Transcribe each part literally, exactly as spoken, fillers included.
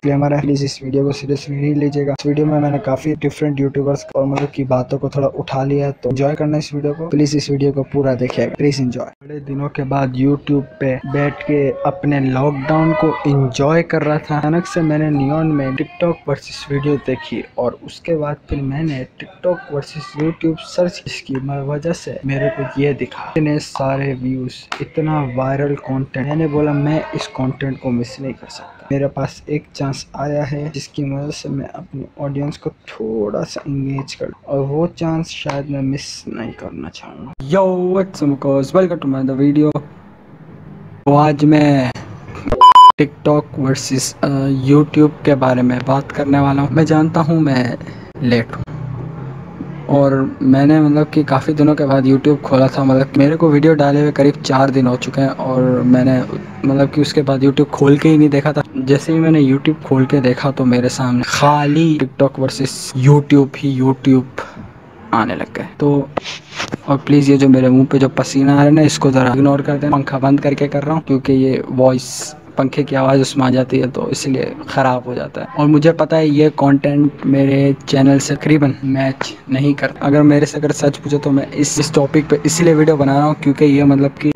Disclaimer है, please इस video को सीरियसली नहीं लीजिएगा। इस वीडियो में मैंने काफी डिफरेंट यूट्यूबर्स और मतलब की बातों को थोड़ा उठा लिया है, तो एंजॉय करना इस वीडियो को। प्लीज इस वीडियो को पूरा देखिएगा, प्लीज एंजॉय। बड़े दिनों के बाद यूट्यूब पे बैठ के अपने लॉकडाउन को एंजॉय कर रहा था, अचानक से मैंने नियॉन में टिकटॉक वर्सेस वीडियो देखी और उसके बाद फिर मैंने टिकटॉक वर्सेस यूट्यूब सर्च की वजह से मेरे को ये दिखा इतने सारे व्यूज, इतना वायरल कंटेंट। मैंने बोला मैं इस कंटेंट को मिस नहीं कर सकता। मेरे पास एक चांस आया है जिसकी मदद से मैं अपनी ऑडियंस को थोड़ा सा इंगेज कर, और वो चांस शायद मैं मिस नहीं करना चाहूँगा। Yo what's up guys, welcome to my the video. तो आज मैं टिकटॉक वर्सेस यूट्यूब के बारे में बात करने वाला हूँ। मैं जानता हूँ मैं लेट हूँ और मैंने मतलब कि काफ़ी दिनों के बाद यूट्यूब खोला था। मतलब मेरे को वीडियो डाले हुए करीब चार दिन हो चुके हैं और मैंने मतलब कि उसके बाद यूट्यूब खोल के ही नहीं देखा था। जैसे ही मैंने यूट्यूब खोल के देखा तो मेरे सामने खाली टिकटॉक वर्सेस यूट्यूब ही यूट्यूब आने लग गए। तो और प्लीज़ ये जो मेरे मुंह पे जो पसीना आ रहा है ना, इसको ज़रा इग्नोर कर दें। पंखा बंद करके कर रहा हूँ क्योंकि ये वॉइस पंखे की आवाज़ उसमें आ जाती है तो इसलिए ख़राब हो जाता है। और मुझे पता है ये कंटेंट मेरे चैनल से तकरीबन मैच नहीं करता। अगर मेरे से अगर सच पूछो तो मैं इस इस टॉपिक पे इसलिए वीडियो बना रहा हूँ क्योंकि ये मतलब कि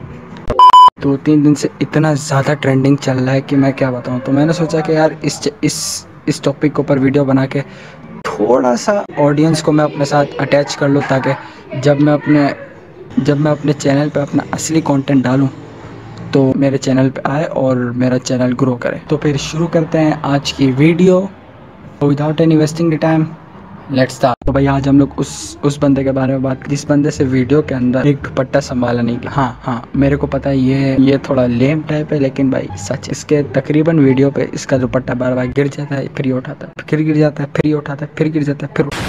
दो तीन दिन से इतना ज़्यादा ट्रेंडिंग चल रहा है कि मैं क्या बताऊँ। तो मैंने सोचा कि यार इस इस इस टॉपिक के ऊपर वीडियो बना के थोड़ा सा ऑडियंस को मैं अपने साथ अटैच कर लूँ, ताकि जब मैं अपने जब मैं अपने चैनल पे अपना असली कंटेंट डालूँ तो मेरे चैनल पे आए और मेरा चैनल ग्रो करे। तो फिर शुरू करते हैं आज की video without any wasting the time, let's start. तो भाई आज हम लोग उस उस बंदे के बारे में बात, जिस बंदे से वीडियो के अंदर एक दुपट्टा संभाला नहीं गया। हाँ हाँ मेरे को पता है ये ये थोड़ा लेम टाइप है, लेकिन भाई सच। इसके तकरीबन वीडियो पे इसका दुपट्टा बार बार गिर जाता है, फिर उठाता है, फिर गिर जाता है, फिर उठाता है, फिर गिर जाता है, फिर।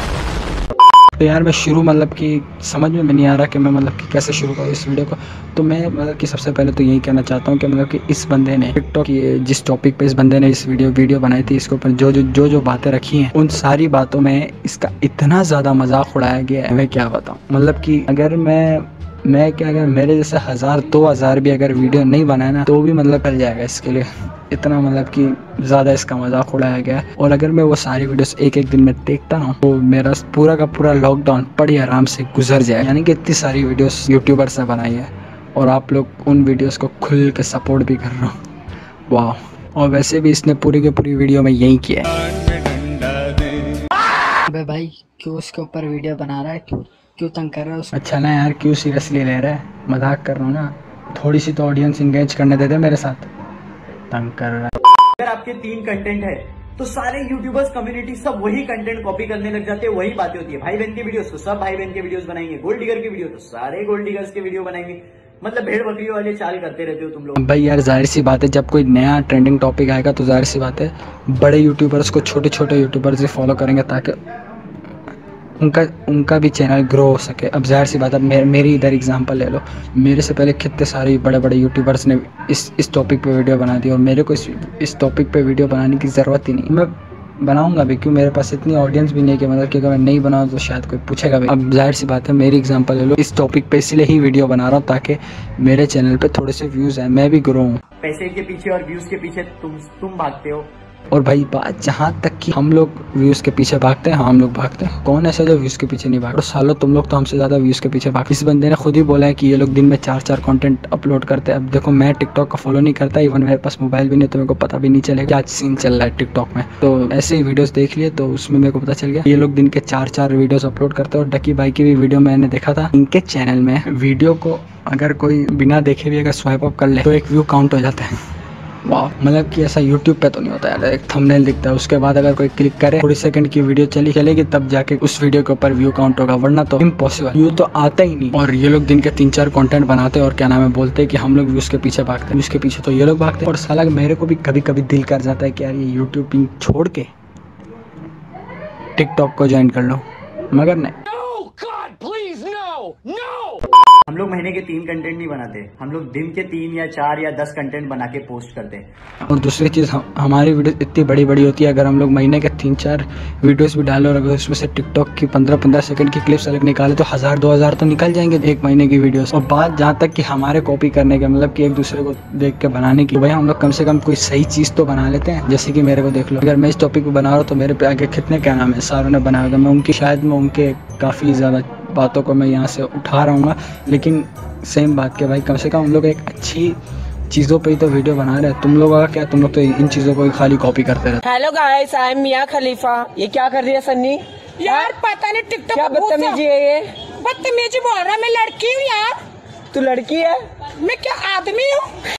तो यार मैं शुरू मतलब कि समझ में नहीं आ रहा कि मैं मतलब कि कैसे शुरू करूँ इस वीडियो को। तो मैं मतलब कि सबसे पहले तो यही कहना चाहता हूँ कि मतलब कि इस बंदे ने टिकटॉक की जिस टॉपिक पे इस बंदे ने इस वीडियो वीडियो बनाई थी, इसके ऊपर जो जो जो जो बातें रखी हैं उन सारी बातों में इसका इतना ज़्यादा मजाक उड़ाया गया है, मैं क्या बताऊँ। मतलब कि अगर मैं मैं क्या अगर मेरे जैसे हज़ार दो हज़ार भी अगर वीडियो नहीं बनाए ना तो भी मतलब चल जाएगा इसके लिए। इतना मतलब कि ज़्यादा इसका मजाक उड़ाया गया है। और अगर मैं वो सारी वीडियोस एक एक दिन में देखता ना तो मेरा पूरा का पूरा लॉकडाउन बड़ी आराम से गुजर जाए। यानी कि इतनी सारी वीडियोस यूट्यूबर्स ने बनाई है और आप लोग उन वीडियोस को खुल के सपोर्ट भी कर रहे हो, वाह। और वैसे भी इसने पूरी की पूरी वीडियो में यही किया है। अबे भाई क्यों उसके ऊपर वीडियो बना रहा है, क्यों क्यों तंग कर रहा है उसको? अच्छा ना यार, क्यों सीरियसली ले रहा है? मजाक कर रहा हूँ ना, थोड़ी सी तो ऑडियंस इंगेज करने देते मेरे साथ। तंग कर रहा है। अगर आपके तीन कंटेंट है तो सारे यूट्यूबर्स कम्युनिटी सब वही कंटेंट कॉपी करने लग जाते हैं। वही बातें होती है, भाई बहन के वीडियोस तो सब भाई बहन के वीडियोस बनाएंगे, गोल्ड डिगर के वीडियो तो सारे गोल्ड डिगर्स के वीडियो बनाएंगे। मतलब भेड़ बकरियों वाले चाल करते रहते हो तुम लोग। भाई यार जाहिर सी बात है, जब कोई नया ट्रेंडिंग टॉपिक आएगा तो जाहिर सी बात है बड़े यूट्यूबर्स को छोटे छोटे यूट्यूबर्स ही फॉलो करेंगे ताकि उनका उनका भी चैनल ग्रो हो सके। अब जाहिर सी बात है मे, मेरी इधर एग्जांपल ले लो। मेरे से पहले कितने सारे बड़े बड़े यूट्यूबर्स ने इस इस टॉपिक पे वीडियो बना दी और मेरे को इस इस टॉपिक पे वीडियो बनाने की ज़रूरत ही नहीं। मैं बनाऊंगा भी क्यों, मेरे पास इतनी ऑडियंस भी नहीं कि मतलब कि अगर मैं नहीं बनाऊँ तो शायद कोई पूछेगा भी। अब जाहिर सी बात है मेरी एग्जांपल ले लो, इस टॉपिक पे इसलिए ही वीडियो बना रहा हूँ ताकि मेरे चैनल पे थोड़े से व्यूज़ आए, मैं भी ग्रो हूँ। पैसे के पीछे और व्यूज के पीछे तुम तुम भागते हो। और भाई बात जहाँ तक कि हम लोग व्यूज़ के पीछे भागते हैं, हाँ हम लोग भागते हैं। कौन ऐसा जो व्यूज़ के पीछे नहीं भागता? सालों तुम लोग तो हमसे ज़्यादा व्यूज़ के पीछे भागते। इस बंदे ने खुद ही बोला है कि ये लोग दिन में चार चार कंटेंट अपलोड करते हैं। अब देखो मैं टिकटॉक का फॉलो नहीं करता, इवन मेरे पास मोबाइल भी नहीं, तो मेरे को पता भी नहीं चलेगा क्या सीन चल रहा है टिकटॉक में। तो ऐसे ही वीडियोज़ देख लिए तो उसमें मेरे को पता चल गया ये लोग दिन के चार चार वीडियोज़ अपलोड करते हैं। और डकी भाई की भी वीडियो मैंने देखा था, इनके चैनल में वीडियो को अगर कोई बिना देखे भी अगर स्वाइप अप कर ले तो एक व्यू काउंट हो जाता है। वाह, मतलब कि ऐसा यूट्यूब पे तो नहीं होता यार। एक थंबनेल दिखता है, उसके बाद अगर कोई क्लिक करे थोड़ी सेकंड की वीडियो चली चलेगी तब जाके उस वीडियो के ऊपर व्यू काउंट होगा, वरना तो इम्पॉसिबल। व्यू तो आता ही नहीं। और ये लोग दिन के तीन चार कंटेंट बनाते हैं और क्या नाम है बोलते हैं कि हम लोग व्यूज के पीछे भागते हैं। व्यूज के पीछे तो ये लोग भागते हैं। और साला मेरे को भी कभी कभी दिल कर जाता है कि यार ये यूट्यूबिंग छोड़ के टिकटॉक को ज्वाइन कर लो, मगर नहीं। हम लोग महीने के तीन कंटेंट नहीं बनाते, हम लोग दिन के तीन या चार या दस कंटेंट बना के पोस्ट करते हैं। और दूसरी चीज़, हम, हमारी वीडियो इतनी बड़ी बड़ी होती है, अगर हम लोग महीने के तीन चार वीडियोस भी डालें और अगर उसमें से टिकटॉक की पंद्रह पंद्रह सेकंड की क्लिप्स अलग निकाले तो हज़ार दो हज़ार तो निकल जाएंगे एक महीने की वीडियोस। और बात जहाँ तक कि हमारे कॉपी करने के, मतलब कि एक दूसरे को देख के बनाने की, भाई हम लोग कम से कम कोई सही चीज़ तो बना लेते हैं। जैसे कि मेरे को देख लो, अगर मैं इस टॉपिक पर बना रहा हूँ तो मेरे पे आगे कितने क्या नाम है सारों ने बनाया होगा, मैं उनकी शायद मैं उनके काफ़ी ज़्यादा बातों को मैं यहाँ से उठा रहा हूँ, लेकिन सेम बात के भाई कम से कम हम लोग एक अच्छी चीज़ों पे ही तो वीडियो बना रहे हैं। तुम लोग का क्या, तुम लोग तो इन चीज़ों को ही खाली कॉपी करते रहते। Hello guys, I am Mia Khalifa. ये क्या कर रही है सन्नी? यार पता नहीं टिकटॉक क्या बदतमीजी है ये? बदतमीजी बोल रहा है, मैं लड़की हूँ यार। तू लड़की है? मैं क्या आदमी हूँ?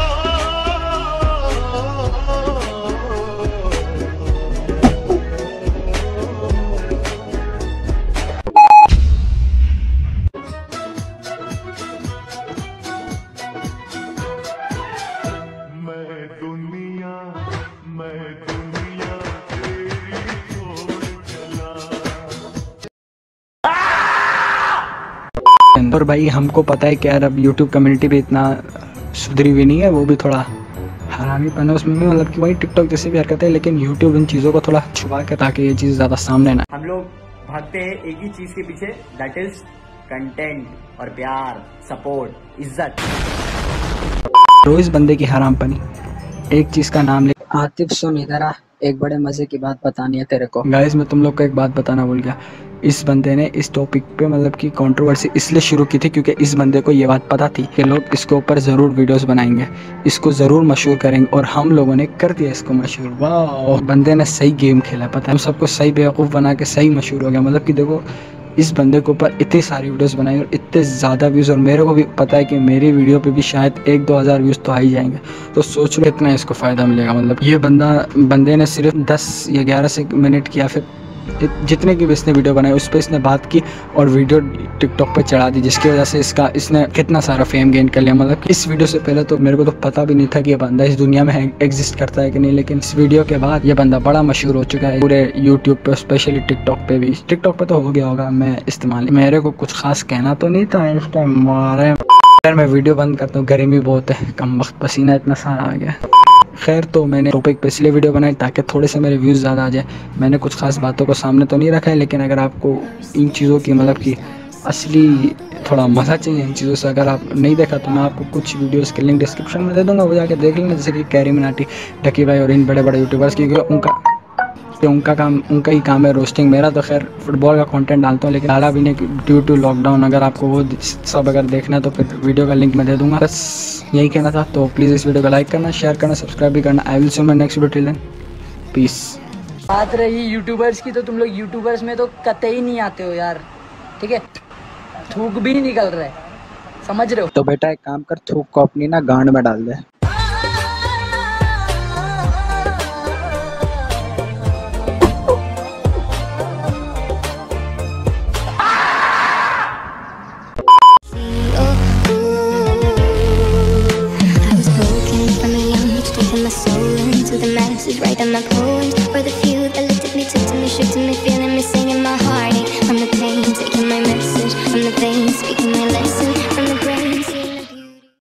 और भाई हमको पता है कि यार अब यूट्यूब कम्युनिटी भी इतना सुधरी हुई नहीं है, वो भी थोड़ा हरामीपन है उसमें भी, मतलब कि वही टिकटॉक जैसे भी हरकत है, लेकिन यूट्यूब इन चीज़ों को थोड़ा छुपा के ताकि ये चीज़ ज़्यादा सामने ना। हम लोग भागते हैं एक ही चीज के पीछे, दैट इज कंटेंट और प्यार, सपोर्ट, इज्जत। रोज बंदे की हरामपनी, एक चीज़ का नाम ले। आतिफ सुन इधर आ, एक बड़े मजे की बात बतानी है तेरे को। गाइस मैं तुम लोग को एक बात बताना भूल गया, इस बंदे ने इस टॉपिक पे मतलब कि कंट्रोवर्सी इसलिए शुरू की थी क्योंकि इस बंदे को ये बात पता थी कि लोग इसके ऊपर ज़रूर वीडियोस बनाएंगे, इसको ज़रूर मशहूर करेंगे, और हम लोगों ने कर दिया इसको मशहूर। वाह, बंदे ने सही गेम खेला, पता है हम सबको सही बेवकूफ़ बना के सही मशहूर हो गया। मतलब कि देखो इस बंदे के ऊपर इतनी सारी वीडियोस बनाई और इतने ज़्यादा व्यूज़, और मेरे को भी पता है कि मेरी वीडियो पे भी शायद एक दो हज़ार व्यूज़ तो आ ही जाएंगे। तो सोच लो कितना इसको फ़ायदा मिलेगा। मतलब ये बंदा बंदे ने सिर्फ दस या ग्यारह से मिनट की या फिर जितने की भी इसने वीडियो बनाई उस पर इसने बात की और वीडियो टिकटॉक पे चढ़ा दी, जिसकी वजह से इसका इसने कितना सारा फेम गेन कर लिया। मतलब इस वीडियो से पहले तो मेरे को तो पता भी नहीं था कि ये बंदा इस दुनिया में एग्जिस्ट करता है कि नहीं, लेकिन इस वीडियो के बाद ये बंदा बड़ा मशहूर हो चुका है पूरे यूट्यूब पे, स्पेशली टिकटॉक पे भी। टिकटॉक पे तो हो गया होगा, मैं इस्तेमाल, मेरे को कुछ खास कहना तो नहीं था इस टाइम। मारे यार मैं वीडियो बंद करता हूँ, गर्मी बहुत है, कम वक्त पसीना इतना सारा आ गया। खैर तो मैंने टॉपिक पे इसलिए वीडियो बनाई ताकि थोड़े से मेरे व्यूज़ ज़्यादा आ जाए। मैंने कुछ खास बातों को सामने तो नहीं रखा है, लेकिन अगर आपको इन चीज़ों की मतलब कि असली थोड़ा मज़ा चाहिए इन चीज़ों से, अगर आप नहीं देखा तो मैं आपको कुछ वीडियोस के लिंक डिस्क्रिप्शन में दे दूँगा, वो जाके देख लेना। जैसे कि कैरी मिनाटी, डकी भाई और इन बड़े बड़े यूट्यूबर्स की, क्योंकि उनका उनका काम उनका ही काम है रोस्टिंग। मेरा तो खैर फुटबॉल का कंटेंट डालता हूँ, लेकिन डाला भी नहीं ड्यू टू लॉकडाउन। अगर आपको वो सब अगर देखना है तो फिर वीडियो का लिंक मैं दे दूँगा। बस यही कहना था, तो प्लीज़ इस वीडियो को लाइक करना, शेयर करना, सब्सक्राइब भी करना। I will see you my next video, till then peace. बात रही यूट्यूबर्स की, तो तुम लोग यूट्यूबर्स में तो कतई नहीं आते हो यार, ठीक है? थूक भी नहीं निकल रहा है, समझ रहे हो? तो बेटा एक काम कर, थूक को अपनी ना गांड में डाल दे। Right on my point, for the few that looked at me, took to me, shook to me.